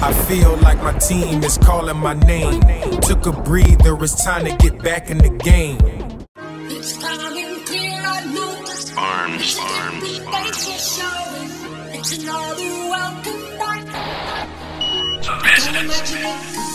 I feel like my team is calling my name. Took a breather, it's time to get back in the game. Arms, arms, arms. It's another welcome back. So business.